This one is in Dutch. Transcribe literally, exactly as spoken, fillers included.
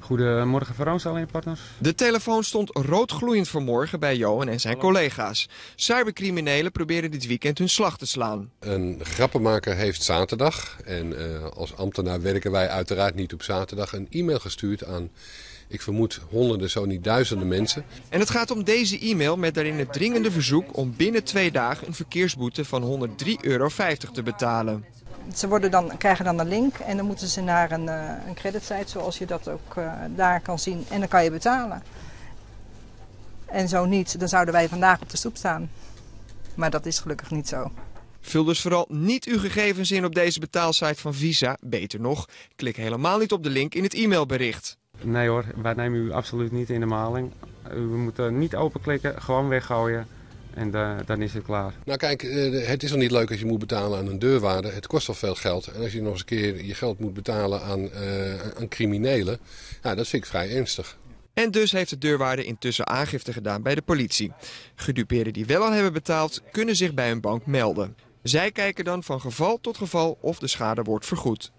Goedemorgen Veroonstal partners. De telefoon stond roodgloeiend vanmorgen bij Johan en zijn collega's. Cybercriminelen proberen dit weekend hun slag te slaan. Een grappenmaker heeft zaterdag, en uh, als ambtenaar werken wij uiteraard niet op zaterdag, een e-mail gestuurd aan, ik vermoed, honderden, zo niet duizenden mensen. En het gaat om deze e-mail met daarin het dringende verzoek om binnen twee dagen een verkeersboete van honderddrie euro vijftig te betalen. Ze worden dan, krijgen dan een link en dan moeten ze naar een, uh, een creditsite zoals je dat ook uh, daar kan zien en dan kan je betalen. En zo niet, dan zouden wij vandaag op de stoep staan. Maar dat is gelukkig niet zo. Vul dus vooral niet uw gegevens in op deze betaalsite van Visa. Beter nog, klik helemaal niet op de link in het e-mailbericht. Nee hoor, wij nemen u absoluut niet in de maling. U moet niet openklikken, gewoon weggooien. En uh, dan is het klaar. Nou kijk, uh, het is al niet leuk als je moet betalen aan een deurwaarder. Het kost al veel geld. En als je nog eens een keer je geld moet betalen aan, uh, aan criminelen, ja, dat vind ik vrij ernstig. En dus heeft de deurwaarder intussen aangifte gedaan bij de politie. Gedupeerden die wel al hebben betaald, kunnen zich bij een bank melden. Zij kijken dan van geval tot geval of de schade wordt vergoed.